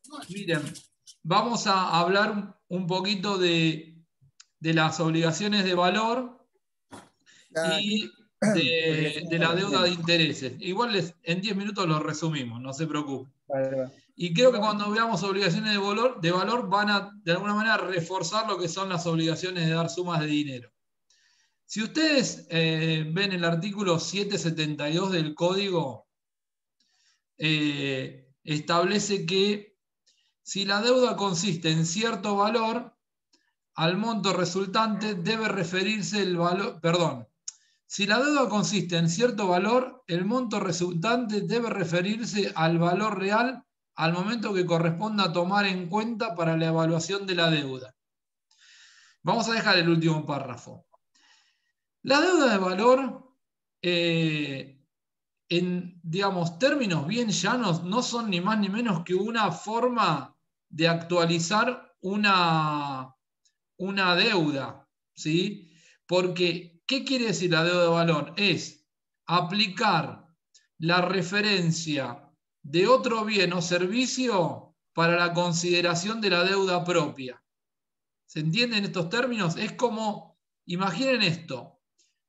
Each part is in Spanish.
Miren, vamos a hablar un poquito de las obligaciones de valor y de la deuda de intereses. Igual en 10 minutos lo resumimos, no se preocupen. Y creo que cuando veamos obligaciones de valor van a, de alguna manera, reforzar lo que son las obligaciones de dar sumas de dinero. Si ustedes ven el artículo 772 del código, establece que si la deuda consiste en cierto valor, al monto resultante debe referirse el valor, perdón, si la deuda consiste en cierto valor, el monto resultante debe referirse al valor real al momento que corresponda tomar en cuenta para la evaluación de la deuda. Vamos a dejar el último párrafo. La deuda de valor, en, digamos, términos bien llanos, no son ni más ni menos que una forma de actualizar una deuda, ¿sí? Porque, ¿qué quiere decir la deuda de valor? Es aplicar la referencia de otro bien o servicio para la consideración de la deuda propia. ¿Se entienden estos términos? Es como, imaginen esto,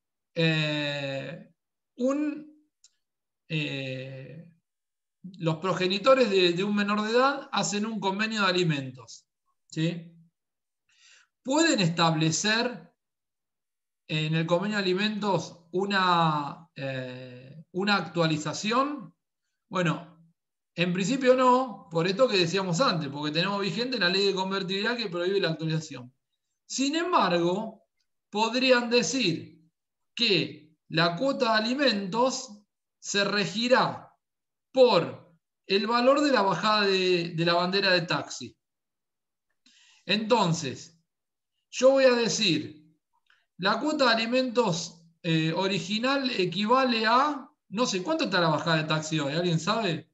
los progenitores de un menor de edad hacen un convenio de alimentos, ¿sí? Pueden establecer en el convenio de alimentos una actualización. Bueno, en principio no, por esto que decíamos antes, porque tenemos vigente la ley de convertibilidad que prohíbe la actualización. Sin embargo, podrían decir que la cuota de alimentos se regirá por el valor de la bajada de la bandera de taxi. Entonces, yo voy a decir, la cuota de alimentos original equivale a, no sé, ¿cuánto está la bajada de taxi hoy? ¿Alguien sabe?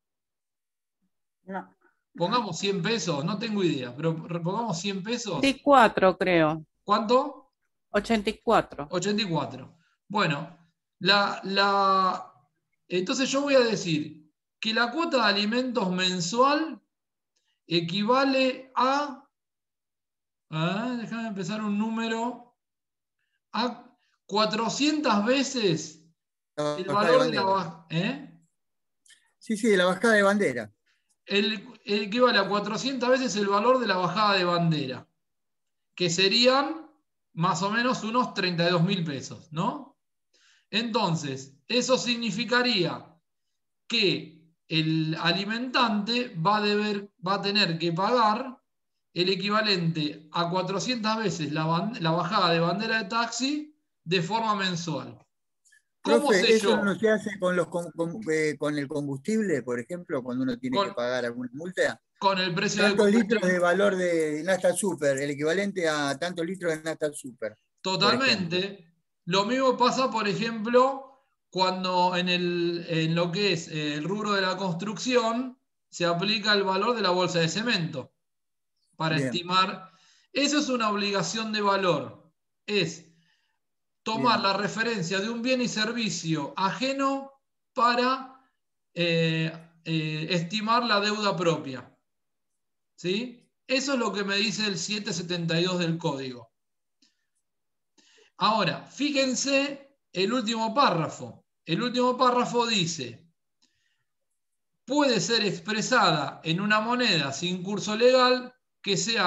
No. Pongamos 100 pesos, no tengo idea, pero pongamos 100 pesos. 84, creo. ¿Cuánto? 84. 84. Bueno, entonces yo voy a decir que la cuota de alimentos mensual equivale déjame empezar un número, a 400 veces La el bajada de valor de la bandera. bajada. Sí, de la bajada de bandera. Equivale a 400 veces el valor de la bajada de bandera, que serían más o menos unos 32.000 pesos, ¿no? Entonces, eso significaría que el alimentante va a tener que pagar el equivalente a 400 veces la bajada de bandera de taxi de forma mensual. ¿Cómo sé Profe, ¿eso yo? no se hace con el combustible, por ejemplo, cuando uno tiene que Con, pagar alguna multa? con el precio del Tantos litros combustible. de valor de Nafta Super, el equivalente a tantos litros de Nafta Super, por ejemplo. Totalmente. Lo mismo pasa, por ejemplo, cuando en lo que es el rubro de la construcción se aplica el valor de la bolsa de cemento para Bien, estimar. Eso es una obligación de valor. Es tomar bien. la referencia de un bien y servicio ajeno para estimar la deuda propia. ¿Sí? Eso es lo que me dice el 772 del código. Ahora, fíjense el último párrafo. El último párrafo dice, puede ser expresada en una moneda sin curso legal que sea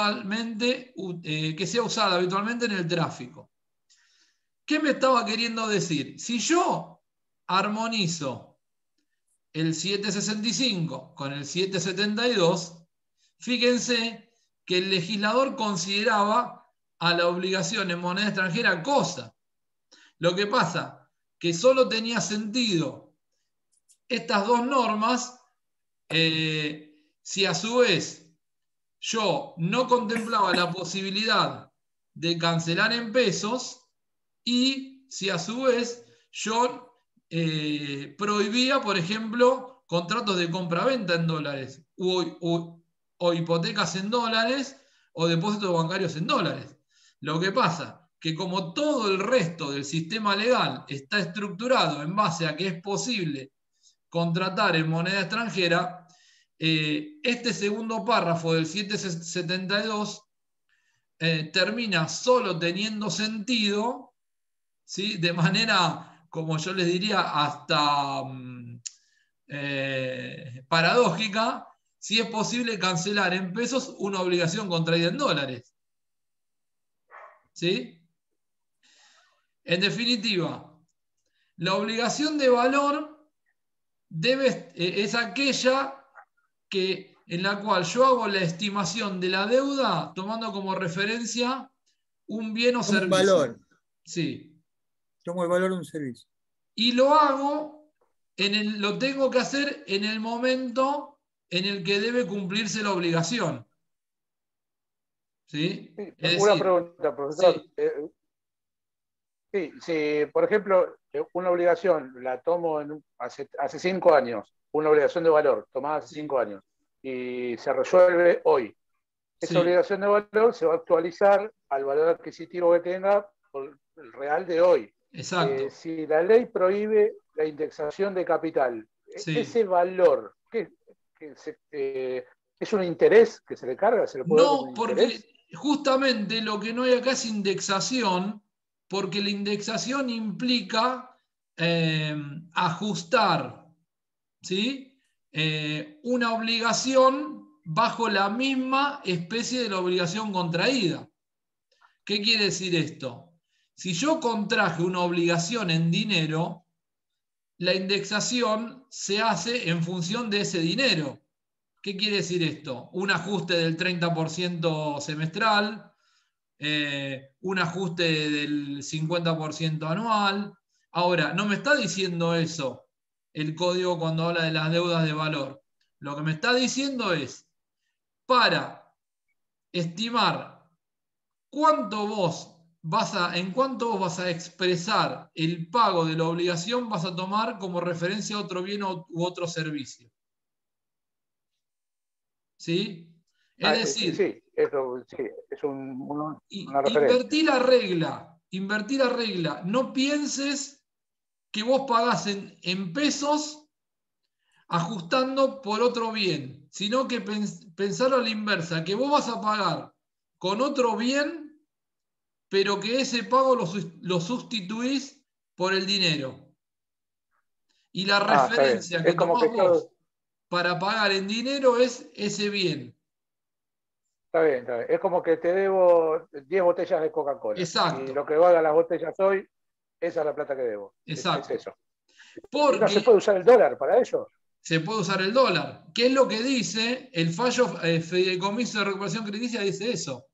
usada habitualmente en el tráfico. ¿Qué me estaba queriendo decir? Si yo armonizo el 765 con el 772, fíjense que el legislador consideraba a la obligación en moneda extranjera cosa. Lo que pasa que solo tenía sentido estas dos normas si a su vez yo no contemplaba la posibilidad de cancelar en pesos y si a su vez yo prohibía, por ejemplo, contratos de compra-venta en dólares o hipotecas en dólares o depósitos bancarios en dólares. Lo que pasa que como todo el resto del sistema legal está estructurado en base a que es posible contratar en moneda extranjera, este segundo párrafo del 772 termina solo teniendo sentido, ¿sí? De manera, como yo les diría, hasta paradójica, si es posible cancelar en pesos una obligación contraída en dólares. ¿Sí? En definitiva, la obligación de valor es aquella en la cual yo hago la estimación de la deuda tomando como referencia un bien o servicio. Un valor. Sí. Tomo el valor de un servicio. Y lo hago, lo tengo que hacer en el momento en el que debe cumplirse la obligación. ¿Sí? Sí, una pregunta, profesor. Sí. Si, por ejemplo, una obligación la tomo hace 5 años, una obligación de valor tomada hace 5 años, y se resuelve hoy. Esa obligación de valor se va a actualizar al valor adquisitivo que tenga por el real de hoy. Exacto. Si la ley prohíbe la indexación de capital, ese valor, ¿es un interés que se le carga? ¿Se le puede dar como un interés? Porque justamente lo que no hay acá es indexación, porque la indexación implica ajustar, ¿sí? Una obligación bajo la misma especie de la obligación contraída. ¿Qué quiere decir esto? Si yo contraje una obligación en dinero, la indexación se hace en función de ese dinero. ¿Qué quiere decir esto? Un ajuste del 30% semestral, un ajuste del 50% anual. Ahora, no me está diciendo eso el código cuando habla de las deudas de valor. Lo que me está diciendo es, para estimar en cuánto vos vas a expresar el pago de la obligación, vas a tomar como referencia otro bien u otro servicio. ¿Sí? Es decir, es una referencia. Invertir la regla. No pienses que vos pagás en pesos ajustando por otro bien, sino que pensarlo a la inversa, que vos vas a pagar con otro bien, pero que ese pago lo sustituís por el dinero. Y la referencia que tomás vos para pagar en dinero es ese bien. Está bien. Es como que te debo 10 botellas de Coca-Cola. Exacto. Y lo que valgan las botellas hoy, esa es la plata que debo. Exacto. Es eso. Porque ¿No se puede usar el dólar para ello? Se puede usar el dólar. ¿Qué es lo que dice el fallo fideicomiso de recuperación crediticia? Dice eso.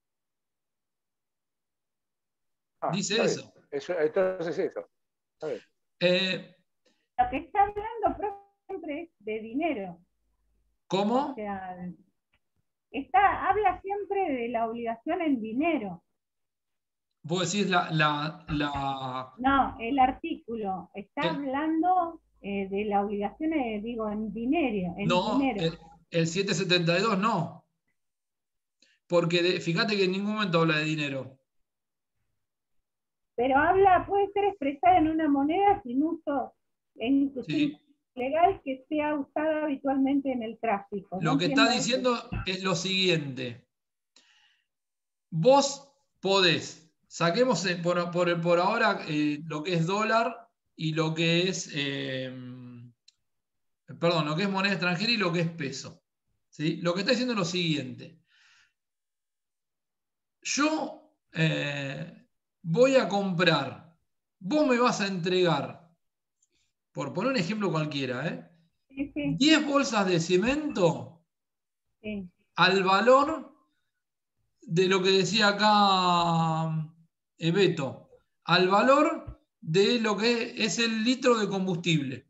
Dice eso. Entonces eso. Está bien. Lo que está hablando siempre es de dinero. ¿Cómo? O sea, habla siempre de la obligación en dinero. Vos decís No, el artículo está hablando de la obligación, digo, en dinero. El 772 no. Porque fíjate que en ningún momento habla de dinero. Pero puede ser expresada en una moneda sin uso legal que sea usada habitualmente en el tráfico. Lo que está diciendo es lo siguiente. Vos podés, saquemos por ahora lo que es dólar y lo que es, lo que es moneda extranjera y lo que es peso. ¿Sí? Lo que está diciendo es lo siguiente. Yo voy a comprar, vos me vas a entregar, por poner un ejemplo cualquiera, 10 bolsas de cemento al valor de lo que decía acá Beto, al valor de lo que es el litro de combustible.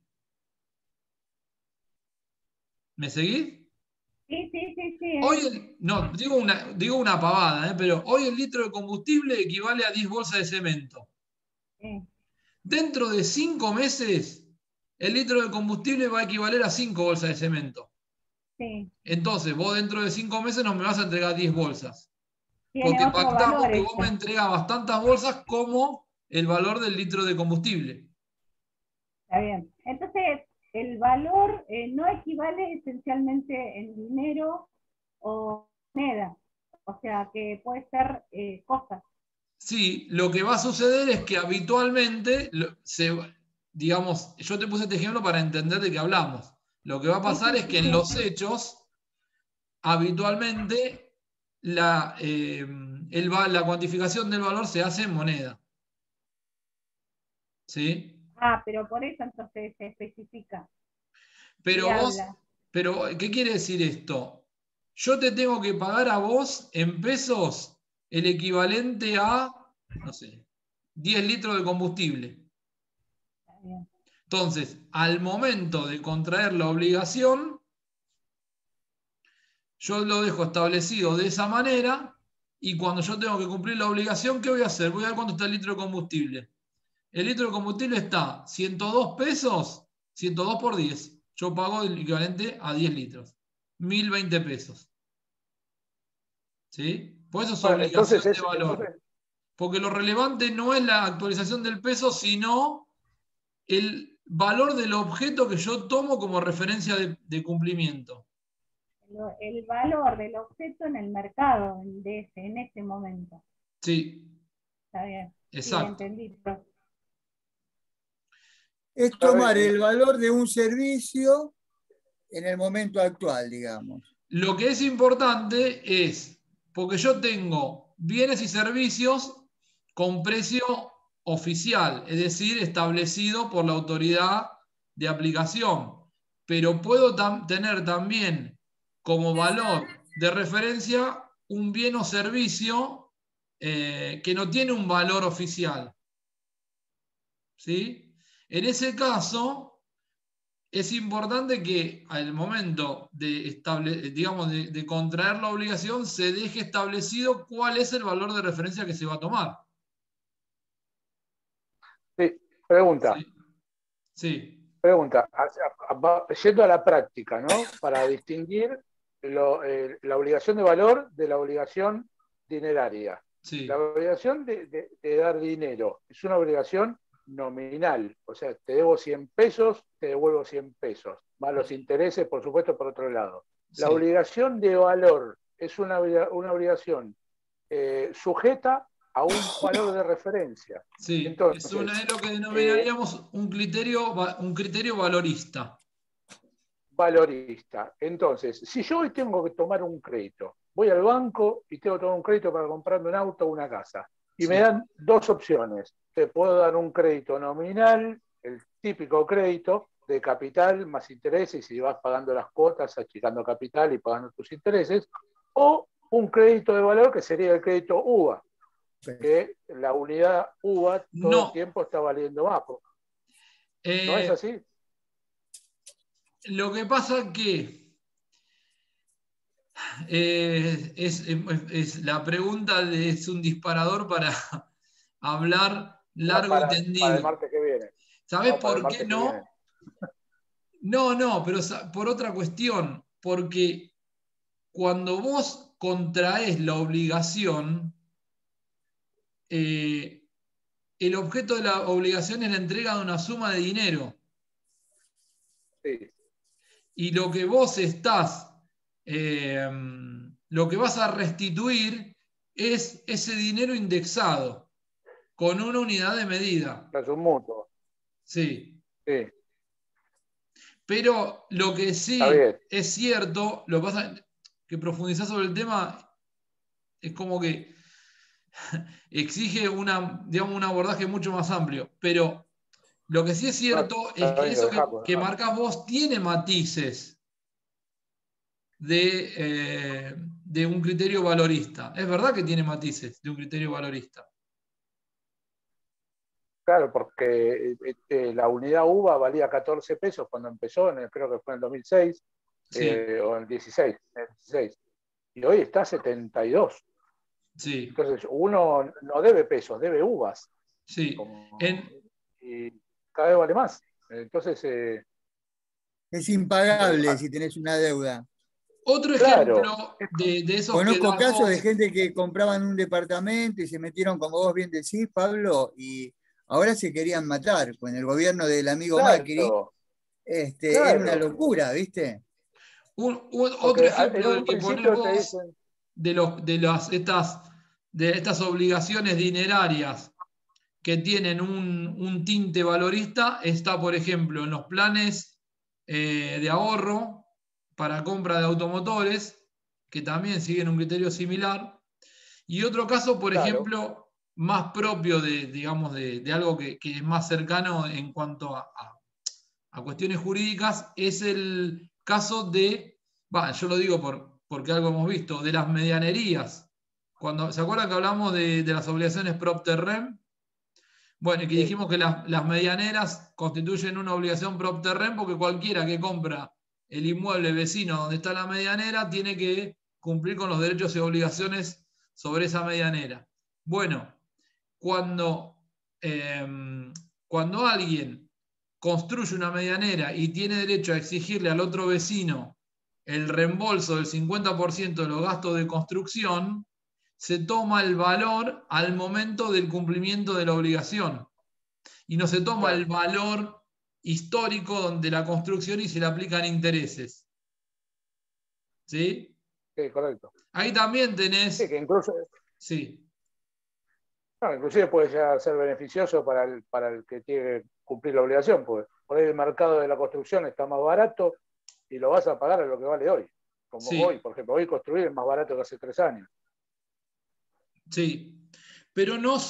¿Me seguís? Sí. Hoy digo una pavada, pero hoy el litro de combustible equivale a 10 bolsas de cemento. Dentro de 5 meses, el litro de combustible va a equivaler a 5 bolsas de cemento. Entonces, vos dentro de 5 meses no me vas a entregar 10 bolsas. Porque pactamos que vos me entregabas tantas bolsas como el valor del litro de combustible. Está bien. Entonces, el valor no equivale esencialmente en dinero o moneda, o sea que puede ser cosas. Sí, lo que va a suceder es que habitualmente, digamos, yo te puse este ejemplo para entender de qué hablamos. Lo que va a pasar es que en los hechos, habitualmente, la cuantificación del valor se hace en moneda. ¿Sí? Pero por eso entonces se especifica. Pero, ¿qué quiere decir esto? Yo te tengo que pagar a vos en pesos el equivalente a, no sé, 10 litros de combustible. Entonces, al momento de contraer la obligación, yo lo dejo establecido de esa manera y cuando yo tengo que cumplir la obligación, ¿qué voy a hacer? Voy a ver cuánto está el litro de combustible. El litro de combustible está 102 pesos, 102 por 10. Yo pago el equivalente a 10 litros. 1020 pesos. ¿Sí? Por eso es obligación de valor. Porque lo relevante no es la actualización del peso, sino el valor del objeto que yo tomo como referencia de cumplimiento. El valor del objeto en el mercado en ese momento. Sí. Está bien. Exacto. Sí, entendí. Es tomar el valor de un servicio en el momento actual, digamos. Lo que es importante es, porque yo tengo bienes y servicios con precio oficial, es decir, establecido por la autoridad de aplicación, pero puedo tener también como valor de referencia un bien o servicio que no tiene un valor oficial. ¿Sí? En ese caso, es importante que al momento de contraer la obligación se deje establecido cuál es el valor de referencia que se va a tomar. Sí, pregunta. Sí. Pregunta, yendo a la práctica, ¿no? Para distinguir la obligación de valor de la obligación dineraria. Sí. La obligación de dar dinero es una obligación nominal, o sea, te debo 100 pesos, te devuelvo 100 pesos, más los intereses, por supuesto, por otro lado. La obligación de valor es una obligación sujeta a un valor de referencia. Sí, entonces, es lo que denominaríamos un criterio valorista. Valorista. Entonces, si yo hoy tengo que tomar un crédito, voy al banco y tengo que tomar un crédito para comprarme un auto o una casa, y me dan dos opciones. Te puedo dar un crédito nominal, el típico crédito de capital más intereses, y vas pagando las cuotas, achicando capital y pagando tus intereses, o un crédito de valor que sería el crédito UVA, que la unidad UVA todo el tiempo está valiendo más. ¿No es así? Lo que pasa que la pregunta es un disparador para hablar largo y tendido. Para el martes que viene. ¿Sabés por qué no? No, pero por otra cuestión. Porque cuando vos contraes la obligación, el objeto de la obligación es la entrega de una suma de dinero. Sí. Y lo que vos lo que vas a restituir es ese dinero indexado con una unidad de medida. Es un mutuo. Sí. Sí. Pero lo que sí es cierto, lo que pasa es que profundizar sobre el tema es como que exige un abordaje mucho más amplio. Pero lo que sí es cierto es que eso que marcas vos tiene matices de un criterio valorista. Es verdad que tiene matices de un criterio valorista. Claro, porque la unidad UVA valía 14 pesos cuando empezó, creo que fue en el 2006, o en el 16, y hoy está a 72. Sí. Entonces, uno no debe pesos, debe uvas. Sí. Y cada vez vale más. Entonces... es impagable si tenés una deuda. Otro ejemplo de esos. Conozco casos de gente que compraban un departamento y se metieron, como vos bien decís, Pablo, y ahora se querían matar con el gobierno del amigo Macri. es una locura, ¿viste? Otro ejemplo del que pones vos dicen... de estas obligaciones dinerarias que tienen un tinte valorista está, por ejemplo, en los planes de ahorro para compra de automotores, que también siguen un criterio similar. Y otro caso, por ejemplo, más propio digamos, de algo que es más cercano en cuanto a cuestiones jurídicas, es el caso de, yo lo digo porque algo hemos visto, de las medianerías. ¿Se acuerdan que hablamos de las obligaciones propter-rem? Bueno, y que dijimos que las medianeras constituyen una obligación propter-rem porque cualquiera que compra el inmueble vecino donde está la medianera tiene que cumplir con los derechos y obligaciones sobre esa medianera. Bueno, cuando alguien construye una medianera y tiene derecho a exigirle al otro vecino el reembolso del 50% de los gastos de construcción, se toma el valor al momento del cumplimiento de la obligación. Y no se toma el valor histórico de la construcción y se le aplican intereses. ¿Sí? Sí, correcto. Ahí también tenés... Sí, que incluso... Sí. No, inclusive puede llegar a ser beneficioso para el que tiene que cumplir la obligación, porque por ahí el mercado de la construcción está más barato y lo vas a pagar a lo que vale hoy. Como hoy, por ejemplo, hoy construir es más barato que hace 3 años. Sí, pero no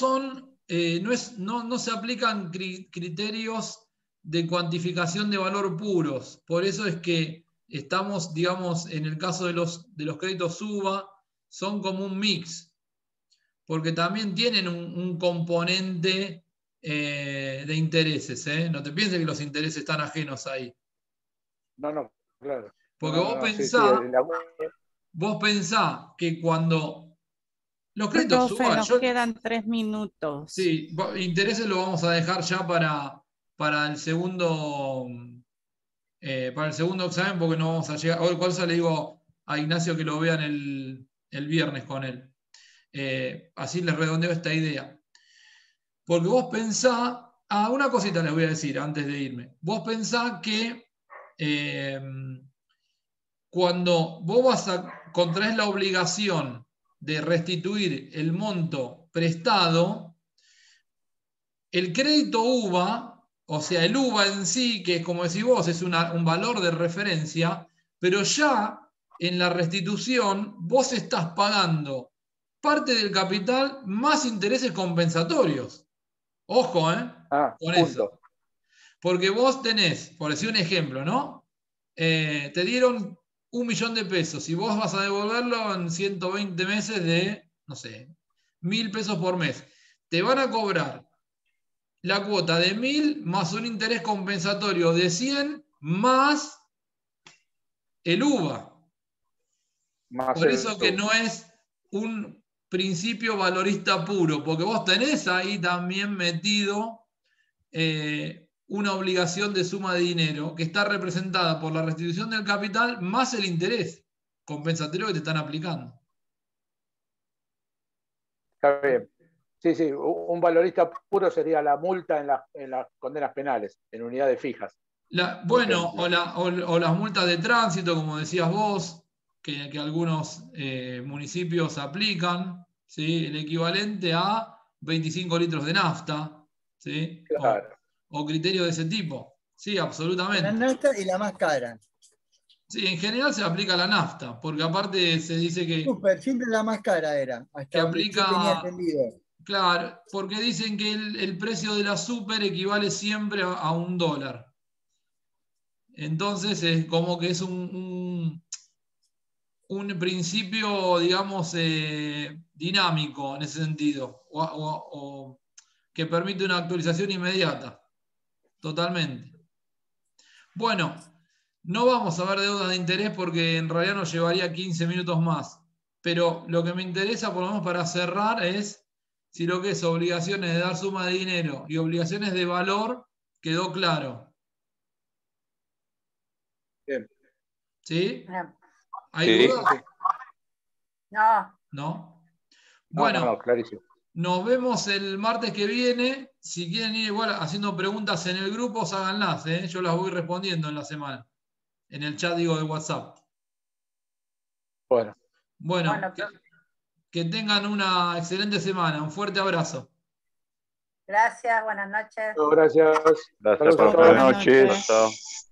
se aplican criterios de cuantificación de valor puros. Por eso es que estamos, digamos, en el caso de los créditos UVA, son como un mix, porque también tienen un componente de intereses. No te pienses que los intereses están ajenos ahí. No, claro. Porque vos pensás que cuando los créditos UVA... Nos quedan 3 minutos. Sí, intereses lo vamos a dejar ya para el segundo examen, porque no vamos a llegar. Hoy, por eso le digo a Ignacio que lo vean el viernes con él. Así les redondeo esta idea. Porque vos pensás, una cosita les voy a decir antes de irme. Vos pensás que cuando vos contraes la obligación de restituir el monto prestado, el crédito UVA, o sea, el UVA en sí, que como decís vos, es un valor de referencia, pero ya en la restitución vos estás pagando parte del capital más intereses compensatorios. Ojo, con eso. Porque vos tenés, por decir un ejemplo, ¿no? Te dieron 1 millón de pesos y vos vas a devolverlo en 120 meses de, no sé, 1.000 pesos por mes. Te van a cobrar la cuota de 1.000 más un interés compensatorio de 100 más el UVA. Por eso que no es un principio valorista puro, porque vos tenés ahí también metido una obligación de suma de dinero que está representada por la restitución del capital más el interés compensatorio que te están aplicando. Está bien. Sí, un valorista puro sería la multa en las condenas penales, en unidades fijas. O las multas de tránsito, como decías vos, que algunos municipios aplican, ¿sí? El equivalente a 25 litros de nafta, ¿sí? Claro. O criterios de ese tipo. Sí, absolutamente. La nafta y la más cara. Sí, en general se aplica la nafta, porque aparte se dice que... Siempre la más cara era, hasta que donde aplica, yo tenía entendido. Claro, porque dicen que el precio de la super equivale siempre a $1. Entonces es como que es un principio, digamos, dinámico en ese sentido, o que permite una actualización inmediata. Totalmente. Bueno, no vamos a ver deudas de interés porque en realidad nos llevaría 15 minutos más. Pero lo que me interesa, por lo menos para cerrar, es si lo que es obligaciones de dar suma de dinero y obligaciones de valor quedó claro. Bien. ¿Sí? ¿Hay Sí. dudas? No. ¿No? Bueno, no, clarísimo. Nos vemos el martes que viene. Si quieren ir igual haciendo preguntas en el grupo, háganlas. Yo las voy respondiendo en la semana. En el chat, digo, de WhatsApp. Bueno, que tengan una excelente semana. Un fuerte abrazo. Gracias, buenas noches. Gracias. Gracias, buenas noches.